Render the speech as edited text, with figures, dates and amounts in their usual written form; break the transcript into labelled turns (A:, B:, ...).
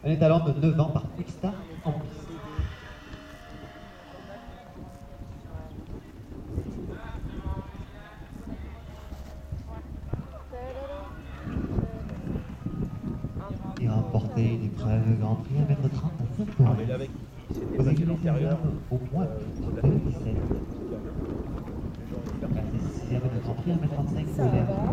A: Elle est allant de 9 ans par Quickstar en plus. Il a remporté une épreuve Grand Prix 1m30 à Saint-Ouen. Aux équipes antérieures au mois d'août 2017. C'est 6e de Grand Prix 1m35 pour Hélène.